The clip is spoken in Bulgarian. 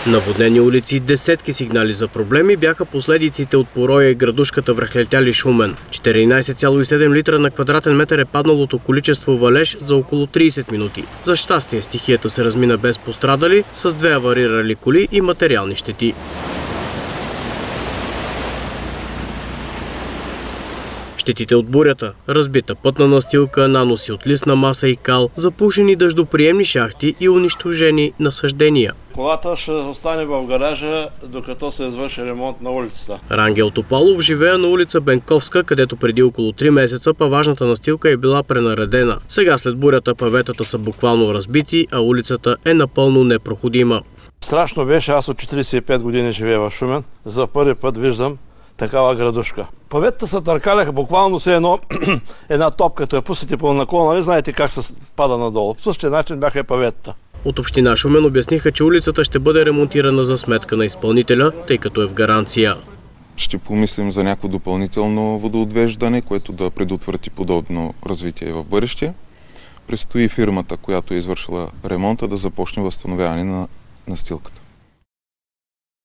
Наводнени улици и десетки сигнали за проблеми бяха последиците от пороя и градушката връхлетяли Шумен. 14,7 литра на квадратен метър е падналото количество валеж за около 30 минути. За щастие стихията се размина без пострадали, с 2 аварирали коли и материални щети. Щетите от бурята, разбита пътна настилка, наноси от листна маса и кал, запушени дъждоприемни шахти и унищожени насаждения. Колата ще остане в гаража, докато се извърши ремонт на улицата. Рангел Топалов живее на улица Бенковска, където преди около 3 месеца паважната настилка е била пренаредена. Сега след бурята паветата са буквално разбити, а улицата е напълно непроходима. Страшно беше, аз от 45 години живея в Шумен. За първи път виждам такава градушка. Паветата се търкаляха буквално се една топка, като я пустите по наклона, нали знаете как се пада надолу. По същия начин бяха и паветата. От община Шумен обясниха, че улицата ще бъде ремонтирана за сметка на изпълнителя, тъй като е в гаранция. Ще помислим за някакво допълнително водоотвеждане, което да предотврати подобно развитие в бъдеще. Предстои фирмата, която е извършила ремонта, да започне възстановяване на настилката.